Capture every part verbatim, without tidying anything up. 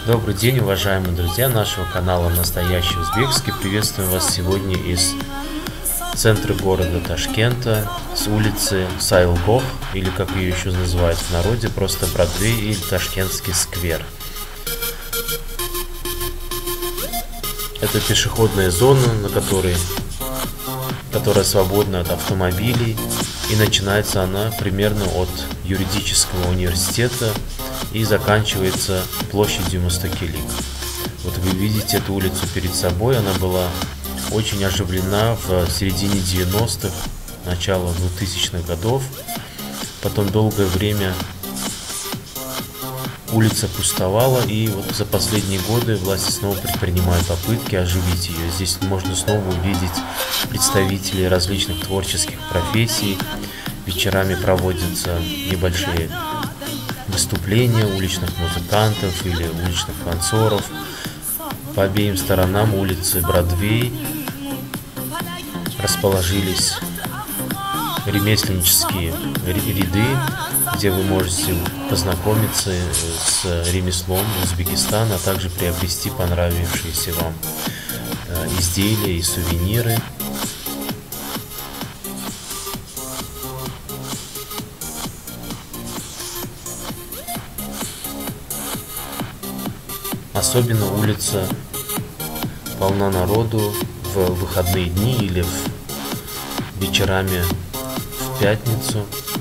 Добрый день, уважаемые друзья нашего канала Настоящий Узбекский. Приветствуем вас сегодня из центра города Ташкента, с улицы Сайлгох, или как ее еще называют в народе, просто Бродвей или Ташкентский сквер. Это пешеходная зона, на которой, которая свободна от автомобилей, и начинается она примерно от юридического университета и заканчивается площадью Мустакилик. Вот вы видите эту улицу перед собой, она была очень оживлена в середине девяностых, начало двухтысячных годов. Потом долгое время улица пустовала, и вот за последние годы власти снова предпринимают попытки оживить ее. Здесь можно снова увидеть представителей различных творческих профессий. Вечерами проводятся небольшие выступления уличных музыкантов или уличных танцоров. По обеим сторонам улицы Бродвей расположились ремесленнические ряды, где вы можете познакомиться с ремеслом Узбекистана, а также приобрести понравившиеся вам изделия и сувениры. Особенно улица полна народу в выходные дни или в вечерами в пятницу.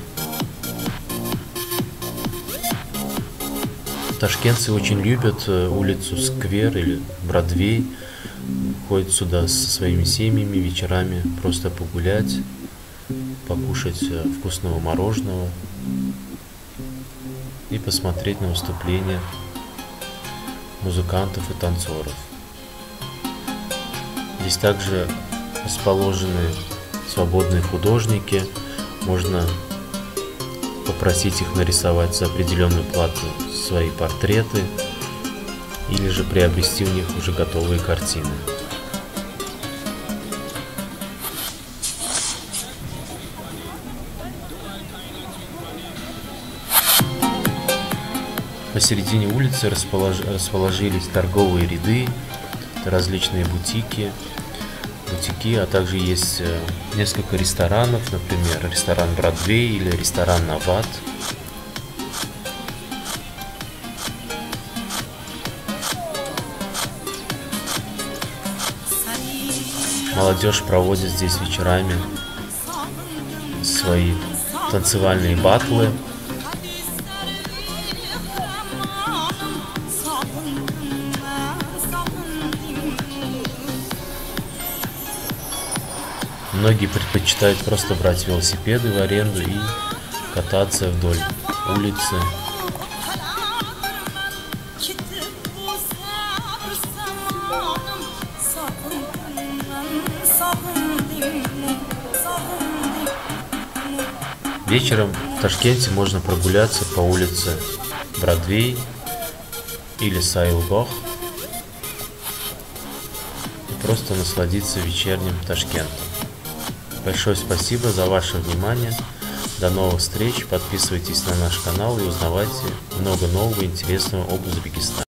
Ташкентцы очень любят улицу Сквер или Бродвей, ходят сюда со своими семьями вечерами просто погулять, покушать вкусного мороженого и посмотреть на выступления музыкантов и танцоров. Здесь также расположены свободные художники, можно попросить их нарисовать за определенную плату свои портреты или же приобрести у них уже готовые картины. Посередине улицы располож... расположились торговые ряды, различные бутики, бутики, а также есть несколько ресторанов, например, ресторан Бродвей или ресторан Нават. Молодежь проводит здесь вечерами свои танцевальные батлы. Многие предпочитают просто брать велосипеды в аренду и кататься вдоль улицы. Вечером в Ташкенте можно прогуляться по улице Бродвей или Сайлгох и просто насладиться вечерним Ташкентом. Большое спасибо за ваше внимание. До новых встреч. Подписывайтесь на наш канал и узнавайте много нового интересного об Узбекистане.